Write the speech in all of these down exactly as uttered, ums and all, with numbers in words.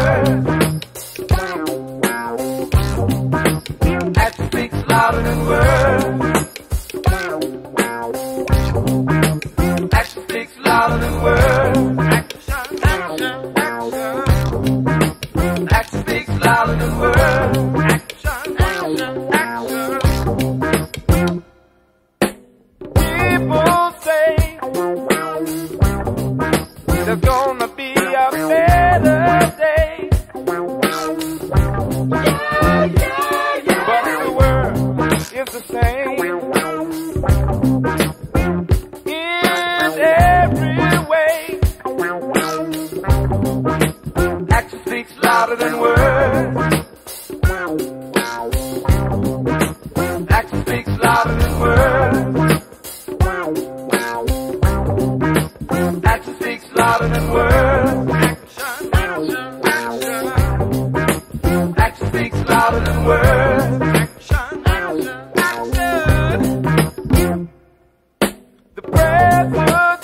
words. Action speaks louder than words. Action speaks louder than words. Action, action, action. Action speaks louder than words. Action, action, action. People say there's gonna be a better day. Yeah, yeah, yeah. But the world is the same in every way. Action speaks louder than words. Action speaks louder than words. Action speaks louder than words. Action, action, action. Action speaks louder than words. Action, action, action. The president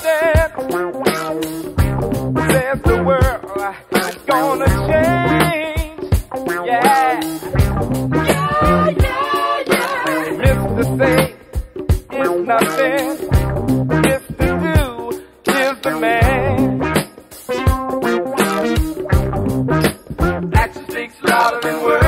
says the world is gonna change. Yeah. Yeah, yeah, yeah. Mister Say is nothing. Mister Do is the man. Action speaks louder than words.